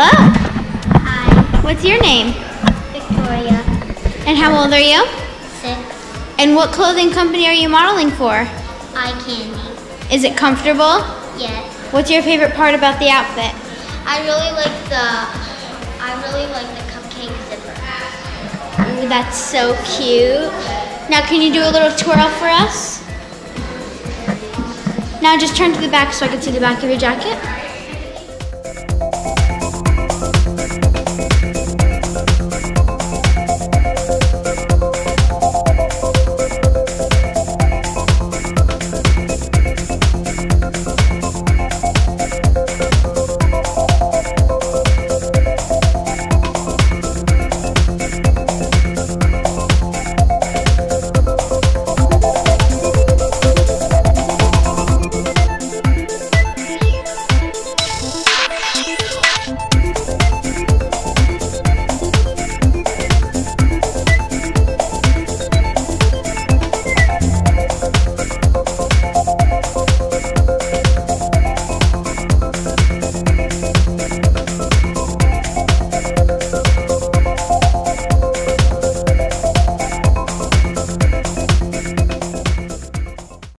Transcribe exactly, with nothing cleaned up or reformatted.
Hello. Hi. What's your name? Victoria. And how old are you? Six. And what clothing company are you modeling for? EYECANDY. Is it comfortable? Yes. What's your favorite part about the outfit? I really like the, I really like the cupcake zipper. Ooh, that's so cute. Now can you do a little twirl for us? Now just turn to the back so I can see the back of your jacket.